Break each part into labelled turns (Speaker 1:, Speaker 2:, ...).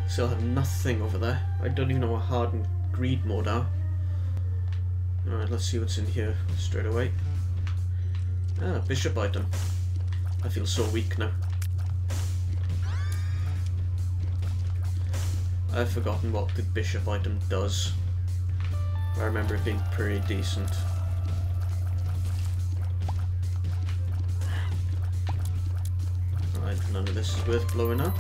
Speaker 1: Still have nothing over there. I don't even know what hard and greed mode are. Alright, let's see what's in here straight away. Ah, bishop item. I feel so weak now. I've forgotten what the bishop item does. I remember it being pretty decent. Alright, none of this is worth blowing up.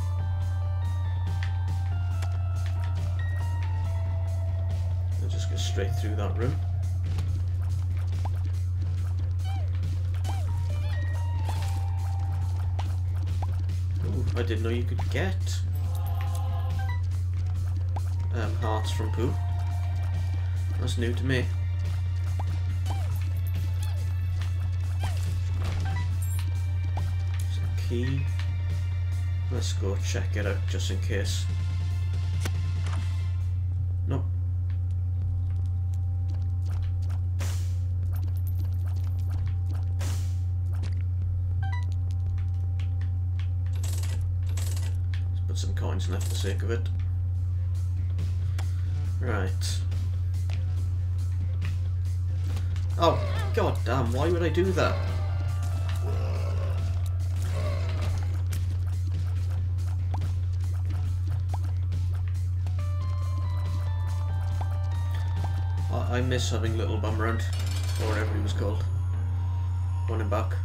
Speaker 1: I'll just go straight through that room. Ooh, I didn't know you could get hearts from poo. That's new to me. There's a key. Let's go check it out just in case. Nope. Let's put some coins in there for the sake of it. Right. Oh, god damn, why would I do that? I miss having Little Bum around, or whatever he was called. Want him back.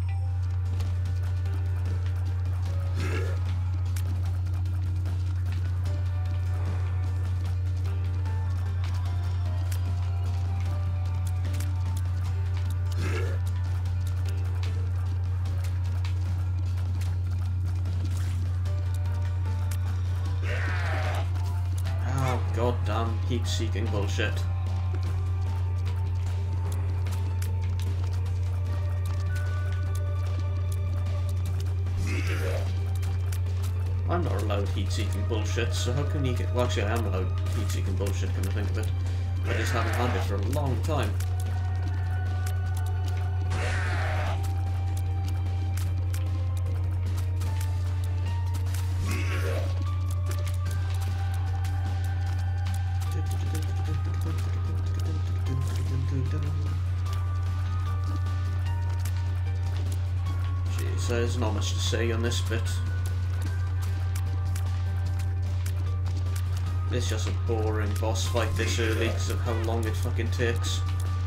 Speaker 1: Goddamn heat-seeking bullshit. I'm not allowed heat-seeking bullshit, so how can you get... Well, actually I am allowed heat-seeking bullshit, come to think of it. I just haven't had it for a long time. Jeez, there's not much to say on this bit. It's just a boring boss fight this early because of how long it fucking takes.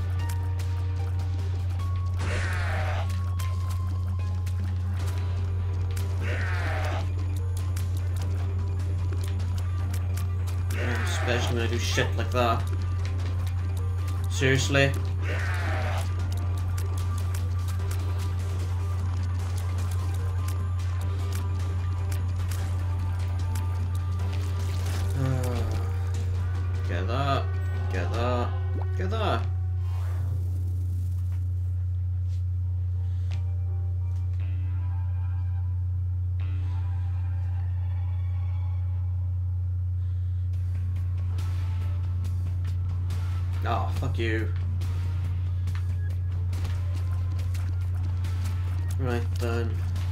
Speaker 1: Especially when I do shit like that. Seriously? Get that. Get that. Get that. Ah, oh, fuck you. Right then.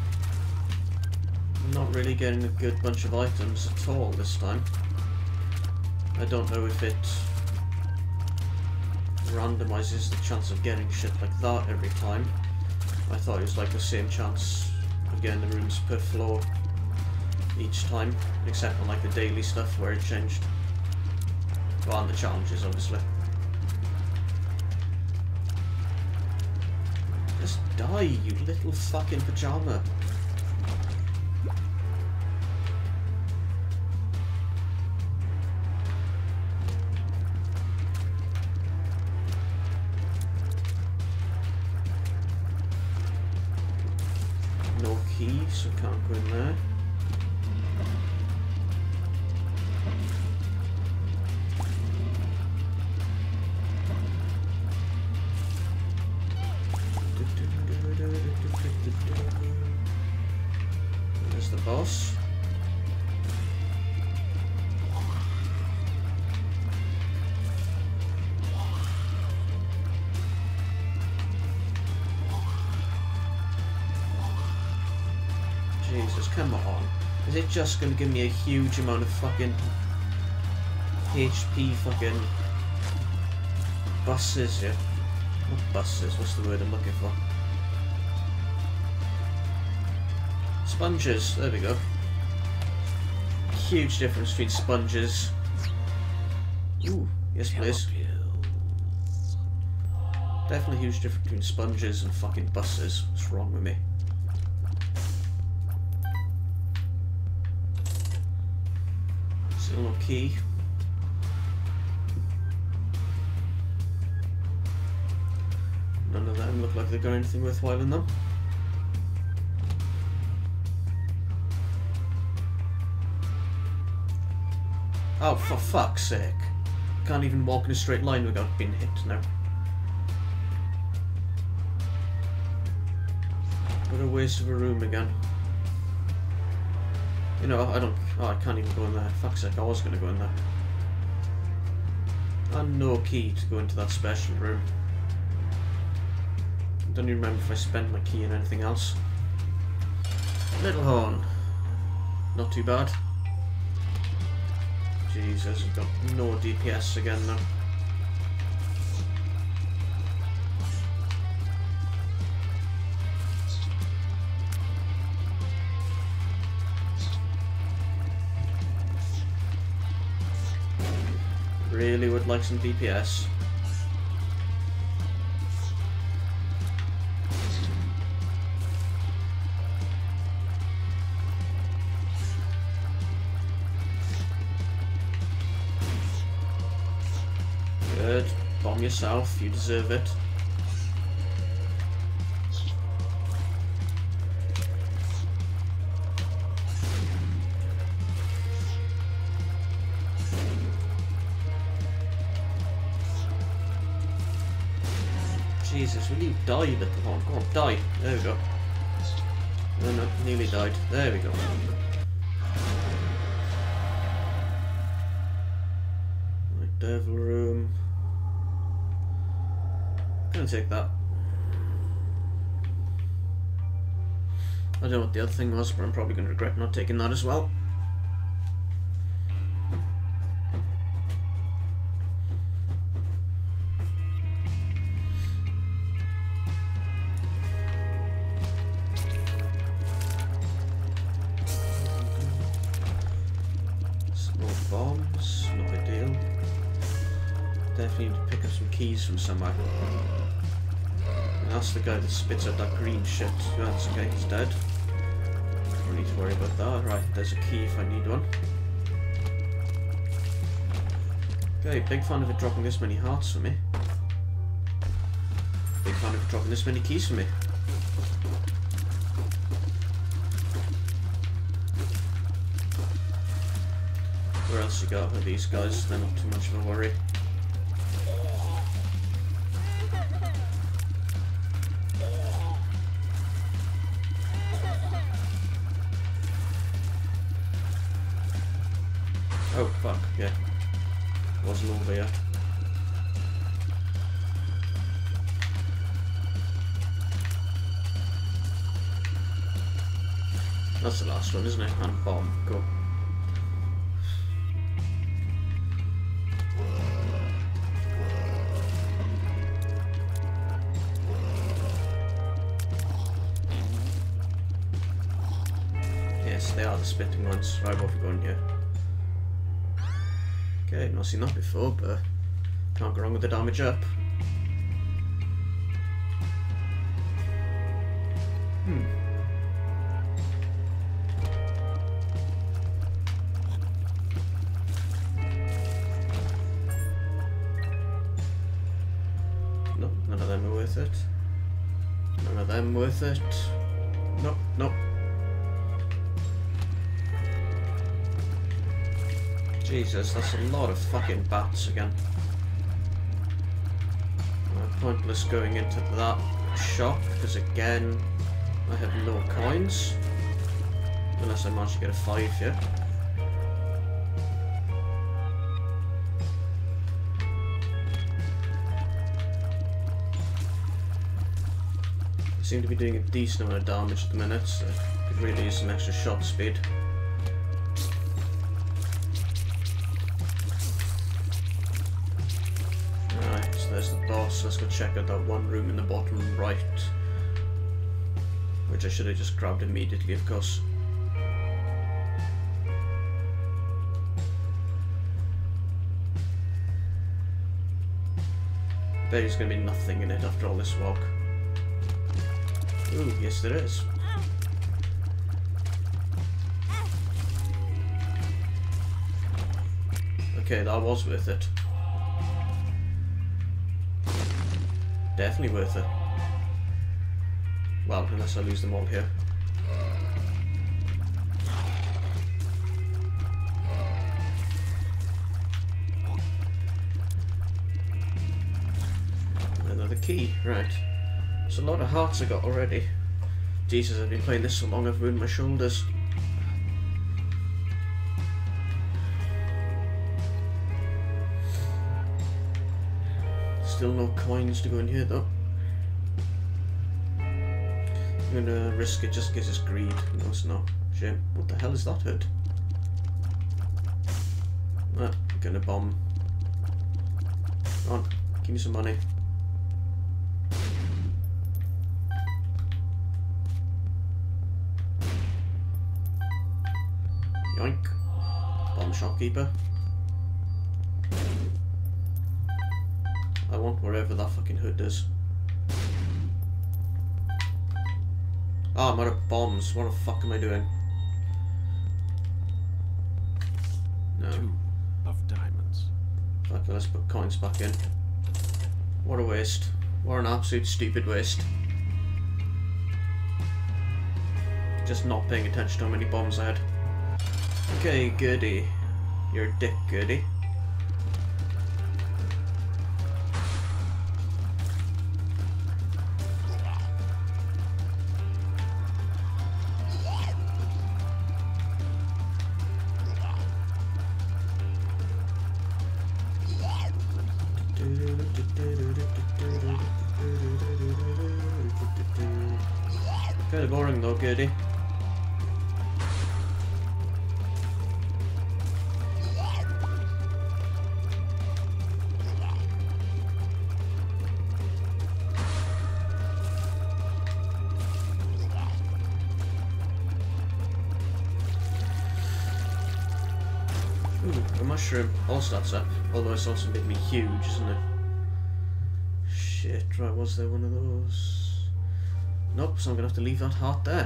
Speaker 1: I'm not really getting a good bunch of items at all this time. I don't know if it randomizes the chance of getting shit like that every time. I thought it was like the same chance of getting the rooms per floor each time, except on like the daily stuff where it changed. Well, and the challenges, obviously. Just die, you little fucking pajama. No key, so can't go in there. There's the boss. Jesus, come on. Is it just going to give me a huge amount of fucking HP fucking buses here? Not buses, what's the word I'm looking for? Sponges, there we go. Huge difference between sponges. Ooh, yes please. Definitely huge difference between sponges and fucking buses. What's wrong with me? Still no key. None of them look like they've got anything worthwhile in them. Oh, for fuck's sake. Can't even walk in a straight line without being hit now. What a waste of a room again. You know, I don't... Oh, I can't even go in there. Fuck's sake, I was going to go in there. And no key to go into that special room. I don't even remember if I spent my key in anything else. Little horn. Not too bad. Jesus, we've got no DPS again now. Really would like some DPS. Good. Bomb yourself, you deserve it. Jesus, will you die, little horn? Go on, die. There we go. No, no, nearly died. There we go. Right, devil room. Gonna take that. I don't know what the other thing was, but I'm probably gonna regret not taking that as well. Bombs, not ideal. Definitely need to pick up some keys from somewhere. And that's the guy that spits out that green shit. That's okay, he's dead. Don't need to worry about that. Right, there's a key if I need one. Okay, big fan of it dropping this many hearts for me. Big fan of it dropping this many keys for me. Where else you got with these guys? They're not too much of a worry. Oh fuck, yeah. Wasn't over yet. That's the last one, isn't it? And bomb, go. They are the spitting ones. Right, what have we got here? Okay, not seen that before, but can't go wrong with the damage up. Nope, none of them are worth it. None of them worth it. Nope, nope. Jesus, that's a lot of fucking bats again. Pointless going into that shop, because again, I have no coins. Unless I manage to get a 5 here. I seem to be doing a decent amount of damage at the minute, so could really use some extra shot speed. boss. Let's go check out that one room in the bottom right. Which I should have just grabbed immediately, of course. Bet there's gonna be nothing in it after all this walk. Ooh, yes there is. Okay, that was worth it. Definitely worth it. Well, unless I lose them all here. Another key, right. There's a lot of hearts I got already. Jesus, I've been playing this so long I've ruined my shoulders. Still no coins to go in here though. I'm gonna risk it just in case it's greed. No, it's not. Shame. What the hell is that hood? Ah, I'm gonna bomb. Come on, give me some money. Yoink. Bomb shopkeeper. I want wherever that fucking hood is. Ah, I'm out of bombs. What the fuck am I doing? No.
Speaker 2: 2 of diamonds.
Speaker 1: Fuck it, let's put coins back in. What a waste. What an absolute stupid waste. Just not paying attention to how many bombs I had. Okay, Goody. You're a dick, Goody. Kinda boring though, Goody. Ooh, a mushroom. Also that's up. Although it's also made me huge, isn't it? Shit, right, was there one of those? Nope, so I'm gonna have to leave that heart there.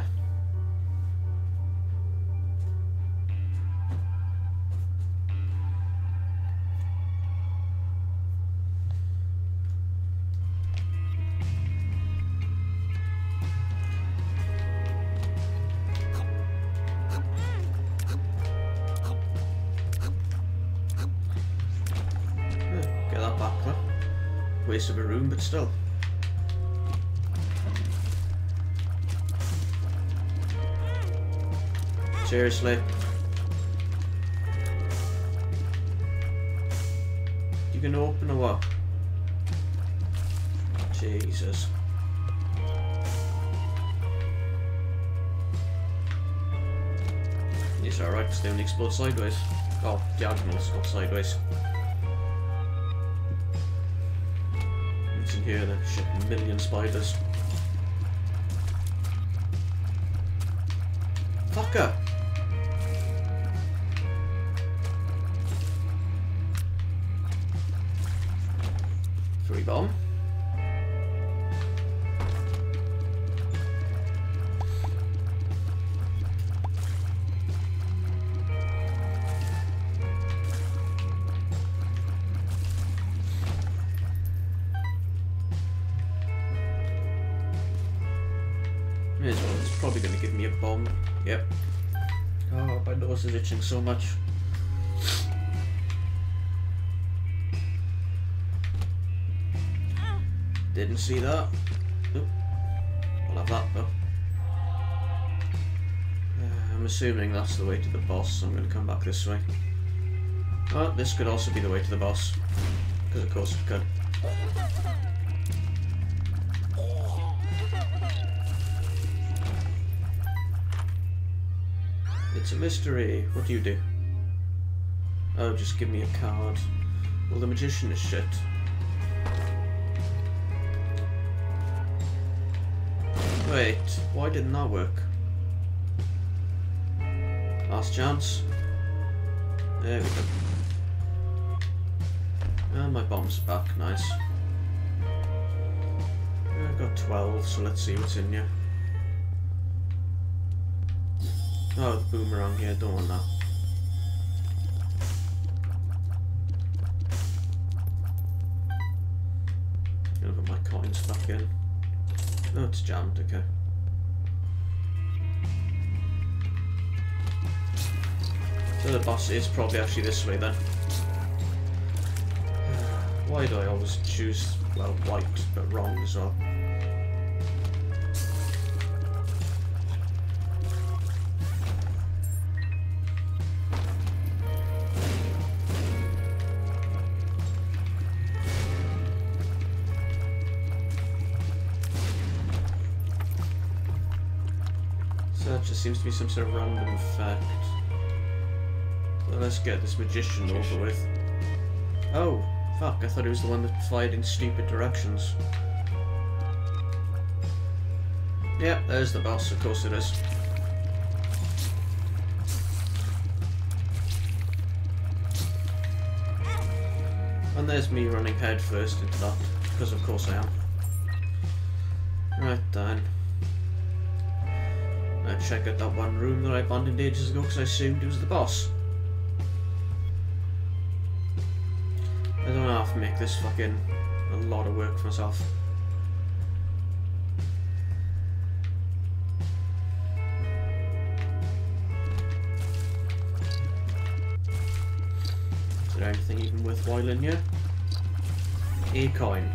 Speaker 1: Get that back though. Waste of a room, but still. Seriously. You gonna open or what? Jesus. It's alright because they only explode sideways. Oh, diagonals, not sideways. What's in here then? Shit, a million spiders. Fucker! Free bomb. May as well, it's probably going to give me a bomb. Yep. Oh, my nose is itching so much. Didn't see that. Nope. I'll have that though. I'm assuming that's the way to the boss, so I'm going to come back this way. Oh, this could also be the way to the boss. Because of course it could. It's a mystery. What do you do? Oh, just give me a card. Well, the magician is shit. Wait, why didn't that work? Last chance. There we go. And my bomb's back, nice. I've got 12, so let's see what's in here. Oh, the boomerang here, don't want that. Gonna put my coins back in. Oh, it's jammed, okay. So the boss is probably actually this way then. Why do I always choose, well, white, but wrong as well? So that just seems to be some sort of random effect. So let's get this magician over with. Oh! Fuck, I thought it was the one that fired in stupid directions. Yeah, there's the boss, of course it is. And there's me running head first into that, because of course I am. Right then. Now check out that one room that I abandoned ages ago because I assumed it was the boss. I don't have to make this fucking a lot of work for myself. Is there anything even worthwhile in here? A coin.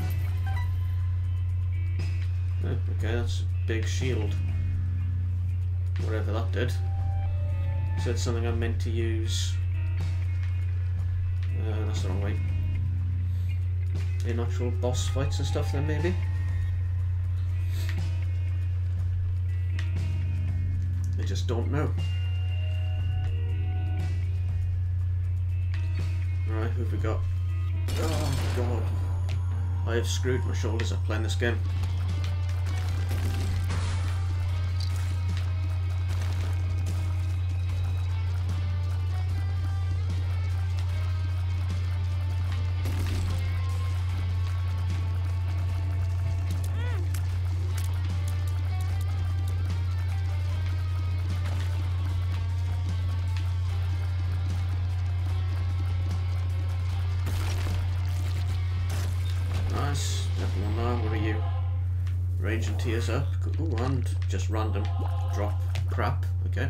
Speaker 1: Oh, okay, that's a big shield. Whatever that did. So it's something I'm meant to use. That's the wrong way. In actual boss fights and stuff then maybe? I just don't know. Right, who have we got? Oh god. I have screwed my shoulders up playing this game. Nice, everyone now, what are you? Ranging tears up, ooh, and just random drop crap, okay.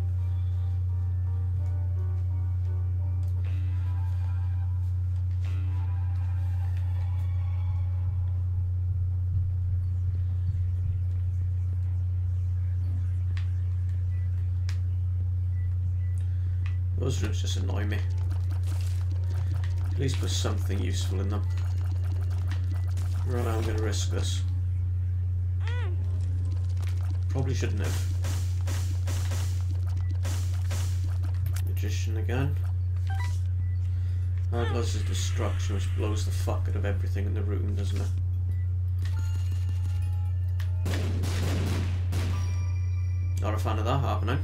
Speaker 1: Those rooms just annoy me. At least put something useful in them. Right, I'm going to risk this. Probably shouldn't have. Magician again. That does is destruction, which blows the fuck out of everything in the room, doesn't it? Not a fan of that happening.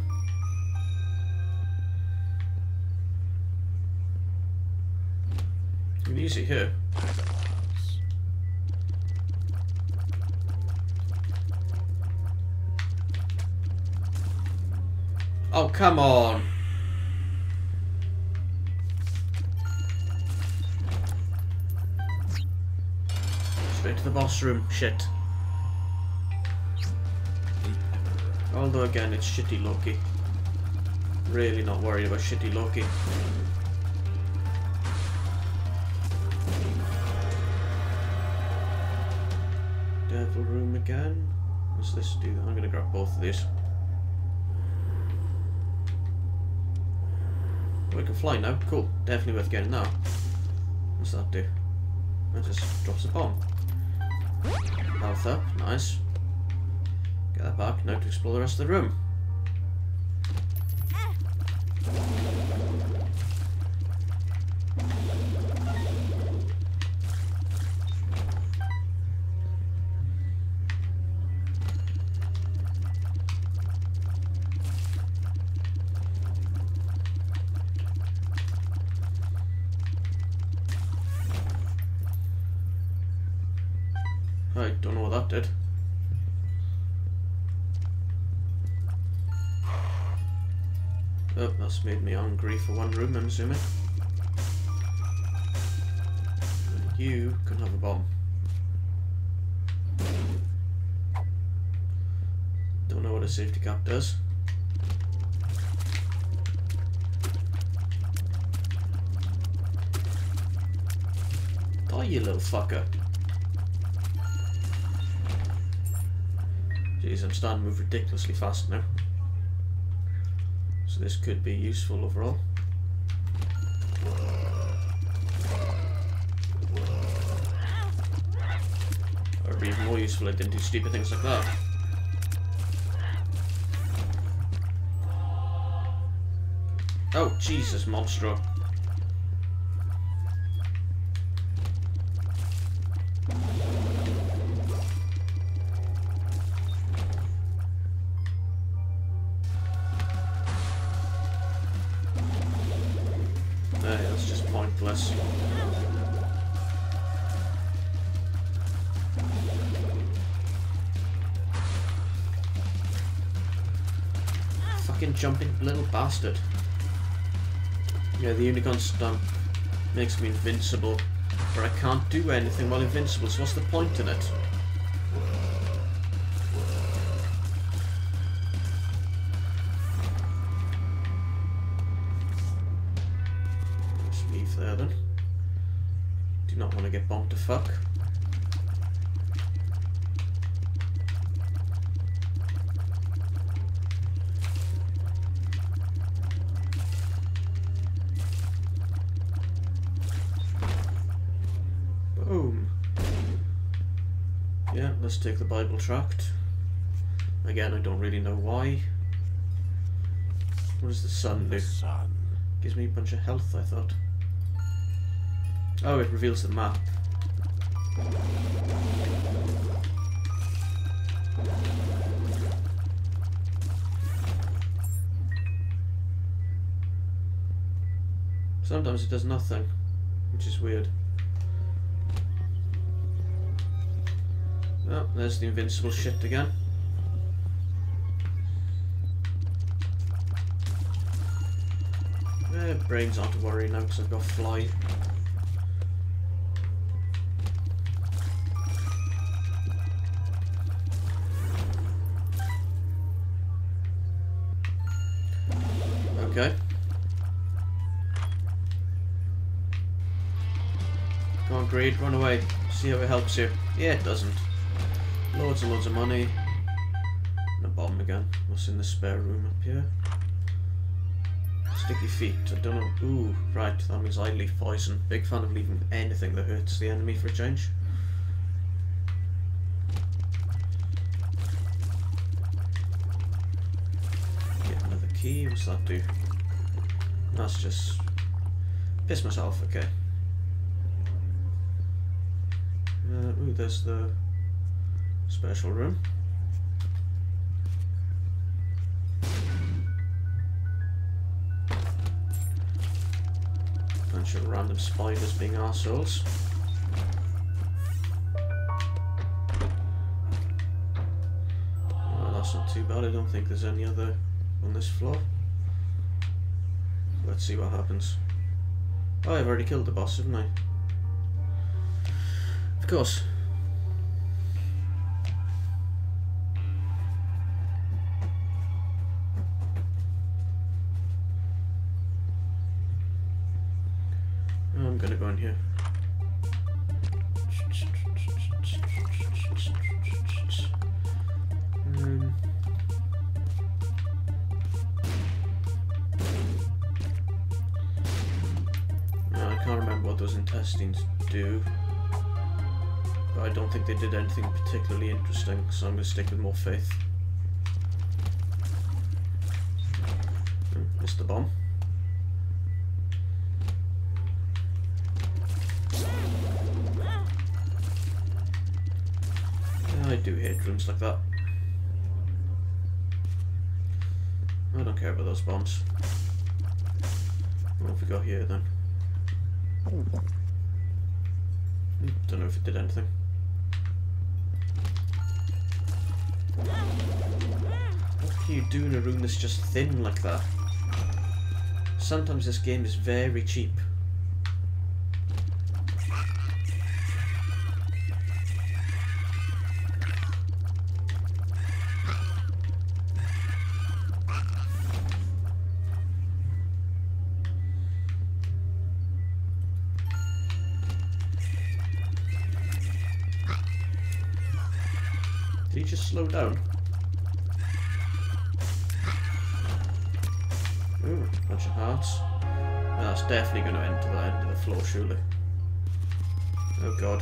Speaker 1: Easy here. Oh, come on. Straight to the boss room. Shit. Although again, it's shitty Loki. Really not worried about shitty Loki. Devil room again. What's this do? I'm gonna grab both of these. We can fly now. Cool. Definitely worth getting now. What's that do? That just drops a bomb. Health up. Nice. Get that back. Now to explore the rest of the room. I don't know what that did. Oh, that's made me angry for one room, I'm assuming. And you can have a bomb. Don't know what a safety cap does. Die, you little fucker. Jeez, I'm starting to move ridiculously fast now. So this could be useful overall. Or it'd be even more useful if I didn't do stupid things like that. Oh, Jesus, monstro. That's just pointless. Fucking jumping little bastard. Yeah, the unicorn stump makes me invincible, but I can't do anything while invincible, so what's the point in it? Just leave there then. Do not want to get bombed to fuck. Boom. Yeah, let's take the Bible tract. Again, I don't really know why. What does the sun do?
Speaker 2: The sun.
Speaker 1: Gives me a bunch of health, I thought. Oh, it reveals the map. Sometimes it does nothing, which is weird. Oh, there's the invincible shit again. Brains aren't a worry now because I've got fly. Okay. Come on, Greed, run away. See how it helps you. Yeah, it doesn't. Loads and loads of money. And a bomb again. What's in the spare room up here? Sticky feet. I don't know. Ooh, right. That means I leave poison. Big fan of leaving anything that hurts the enemy for a change. Get another key. What's that do? That's just piss myself. Okay. Ooh, there's the special room. Bunch of random spiders being arseholes. Well, that's not too bad. I don't think there's any other on this floor. Let's see what happens. Oh, I've already killed the boss, haven't I? Of course. I'm gonna go in here. I can't remember what those intestines do, but I don't think they did anything particularly interesting, so I'm gonna stick with more faith. Missed the bomb. I do hate rooms like that. I don't care about those bombs. What have we got here then? Don't know if it did anything. What can you do in a room that's just thin like that? Sometimes this game is very cheap. Did he just slow down? Ooh, bunch of hearts. Well, that's definitely going to enter the end of the floor, surely. Oh god.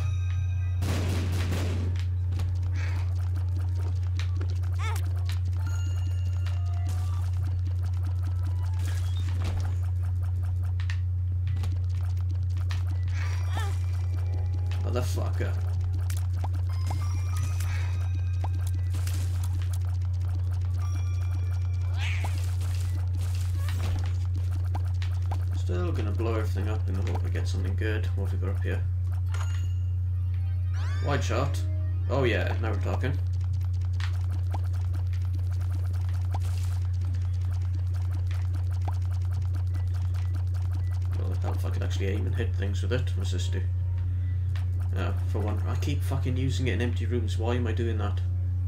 Speaker 1: Motherfucker. Still gonna blow everything up in the hope I get something good. What have we got up here? Wide shot. Oh yeah, now we're talking. Well, hell if I could actually aim and hit things with it. What's this do? For one, I keep fucking using it in empty rooms. Why am I doing that?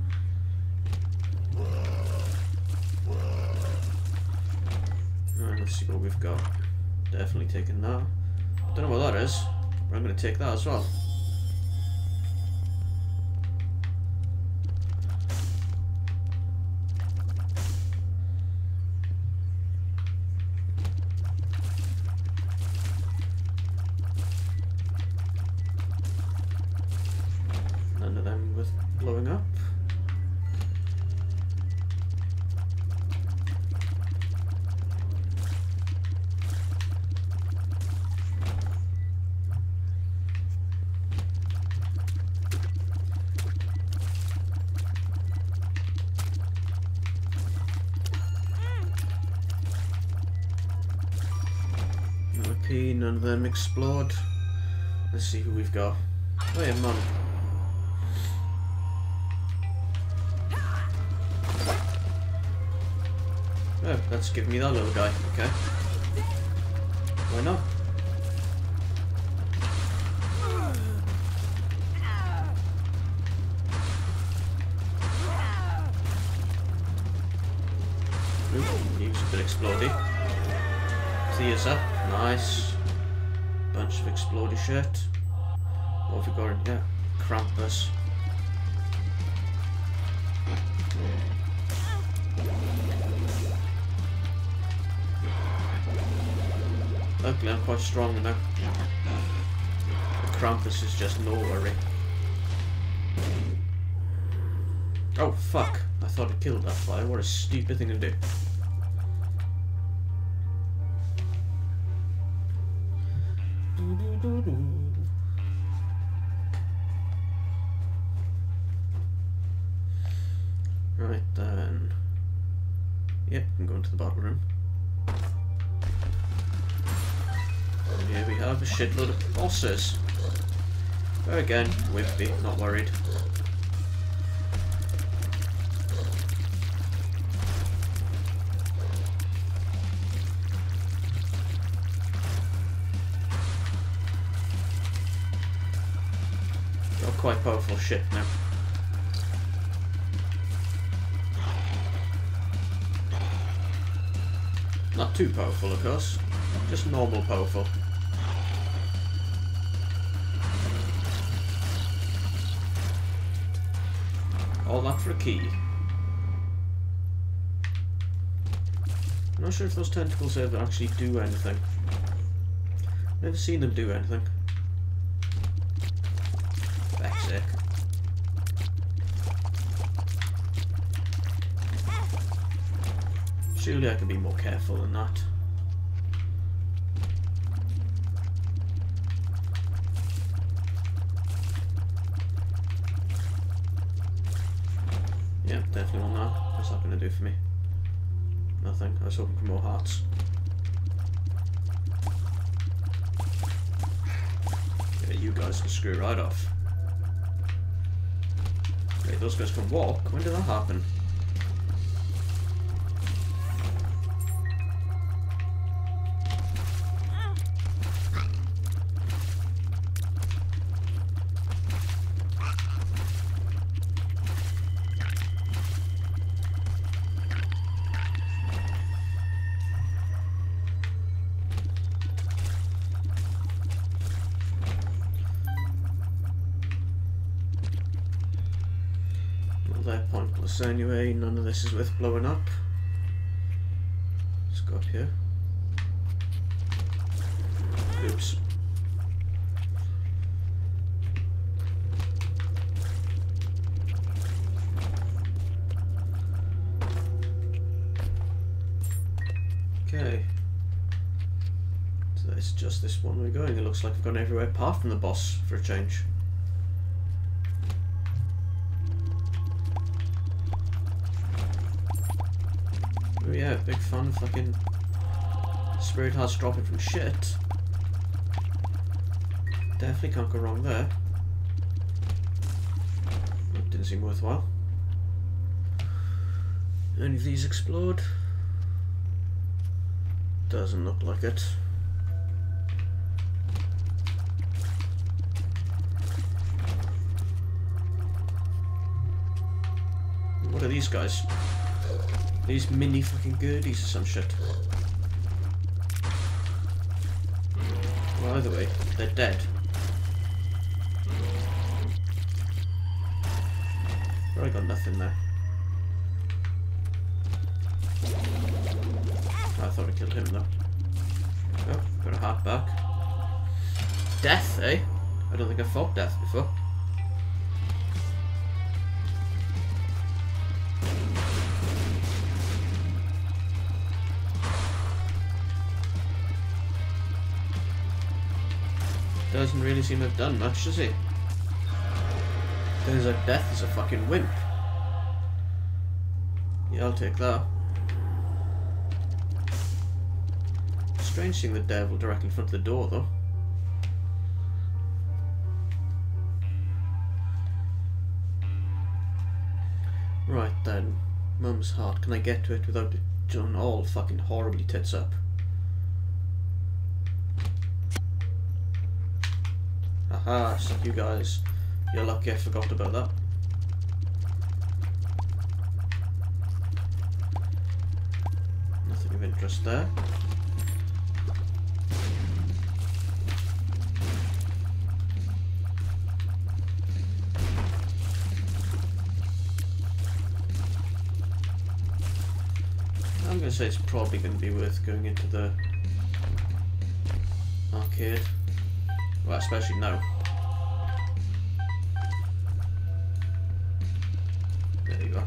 Speaker 1: Let's see what we've got. Definitely taking that. Don't know what that is, but I'm going to take that as well. None of them with blowing up. None of them explode. Let's see who we've got. Oh yeah, man. Oh, let's give me that little guy. Okay. Why not? Ooh, he was a bit explodey. Tears up. Nice. Bunch of explodey shit. What have we got in here? Krampus. Luckily I'm quite strong now. The Krampus is just no worry. Oh fuck. I thought it killed that fire. What a stupid thing to do. Right then. Yep, I'm going to the bottle room. And here we have a shitload of bosses. There again, wimpy, not worried. Got quite powerful shit now. Not too powerful, of course. Just normal powerful. All that for a key. I'm not sure if those tentacles ever actually do anything. Never seen them do anything. Fuck's sake. Surely I can be more careful than that. Yeah, definitely want that. What's that going to do for me? Nothing. I was hoping for more hearts. Yeah, you guys can screw right off. Wait, those guys can walk? When did that happen? They're pointless anyway, none of this is worth blowing up. Let's go up here. Oops. Okay. So it's just this one we're going. It looks like I've gone everywhere apart from the boss for a change. Oh yeah, big fan of fucking spirit hearts dropping from shit. Definitely can't go wrong there. That didn't seem worthwhile. Any of these explode? Doesn't look like it. What are these guys? These mini fucking goodies or some shit. Well, either way, they're dead. Probably got nothing there. I thought I killed him though. Oh, got a heart back. Death, eh? I don't think I've fought death before. Doesn't really seem to have done much, does he? Turns out death is a fucking wimp. Yeah, I'll take that. Strange seeing the devil directly in front of the door, though. Right then, Mum's heart. Can I get to it without it done all fucking horribly tits up? Aha, suck you guys. You're lucky I forgot about that. Nothing of interest there. I'm going to say it's probably going to be worth going into the arcade. Well, especially now. There you are.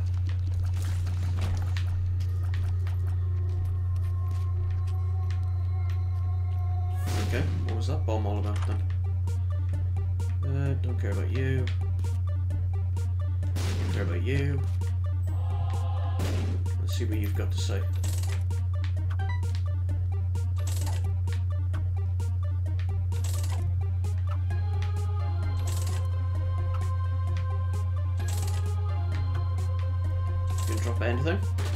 Speaker 1: Okay, what was that bomb all about then? Don't care about you. Don't care about you. Let's see what you've got to say. Didn't drop anything.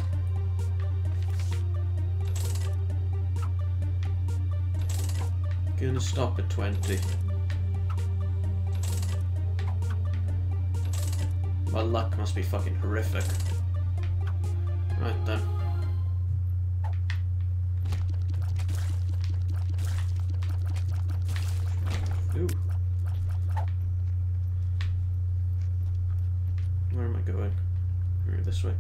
Speaker 1: Gonna stop at 20. My luck must be fucking horrific. Right then. Ooh. Where am I going? Maybe this way.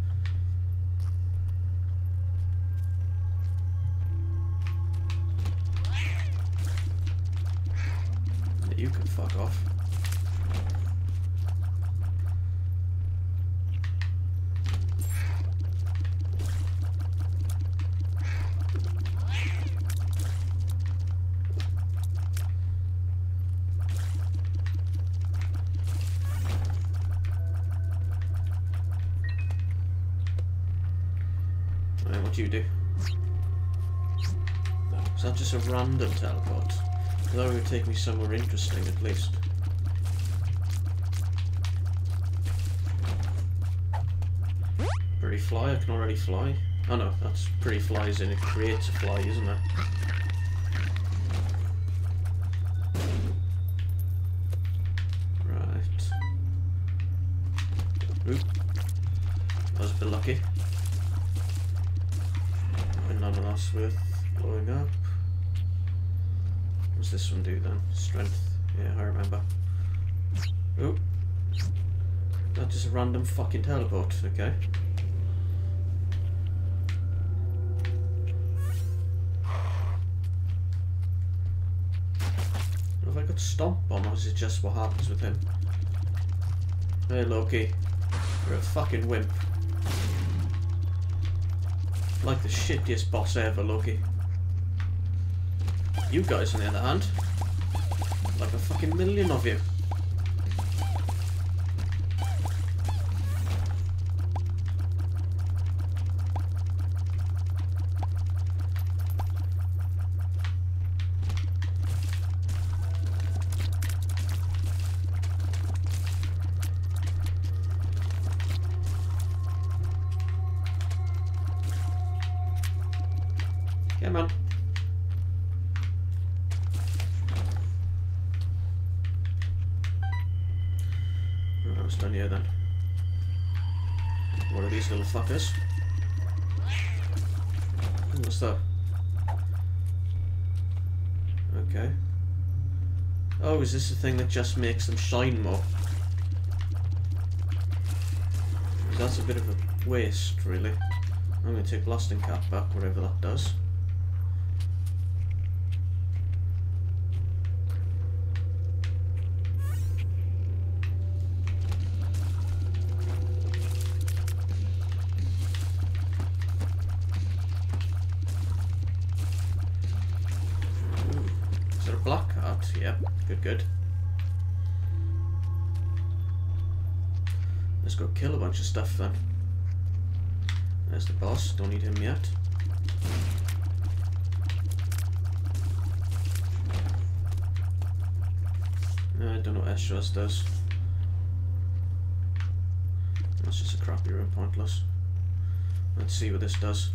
Speaker 1: Yeah, you can fuck off. What do you do? Is that just a random teleport? That would take me somewhere interesting at least. fly? I can already fly. Oh no, that's pre-flies and it creates a fly, isn't it? Right. Oop. I was a bit lucky. And none of that's worth blowing up. What's this one do then? Strength. Yeah, I remember. Oop. That's just a random fucking teleport. Okay. Have I got stomp on, or is it just what happens with him? Hey Loki, you're a fucking wimp. Like the shittiest boss ever, Loki. You guys, on the other hand, like a fucking million of you. Come on. Right, what's done here then? What are these little fuckers? What's that? Okay. Oh, is this the thing that just makes them shine more? That's a bit of a waste, really. I'm going to take Blasting Cap back, whatever that does. Is there a black card? Yeah, good. Let's go kill a bunch of stuff then. There's the boss, don't need him yet. I don't know what Estras does. That's just a crappy room, pointless. Let's see what this does.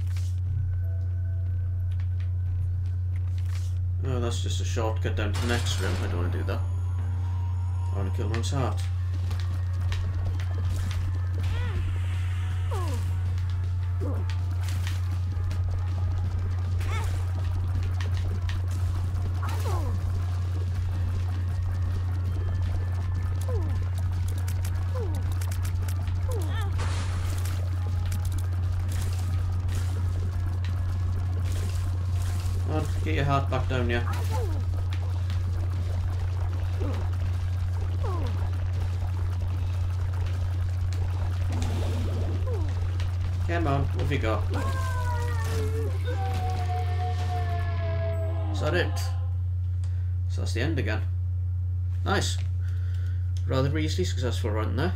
Speaker 1: Oh, that's just a shortcut down to the next room. I don't want to do that. I want to kill one's heart. Get your heart back down, yeah. Come on, what have you got? Is that it? So that's the end again. Nice. Rather easily successful run there.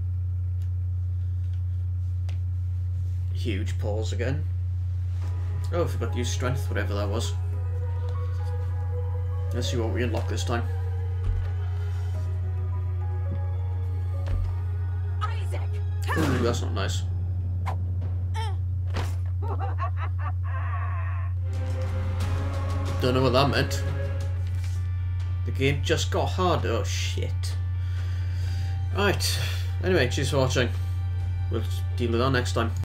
Speaker 1: Huge pause again. Oh, I forgot to use strength, whatever that was. Let's see what we unlock this time.
Speaker 3: Isaac.
Speaker 1: Ooh, that's not nice. Don't know what that meant. The game just got harder. Oh shit. Right. Anyway, cheers for watching. We'll deal with that next time.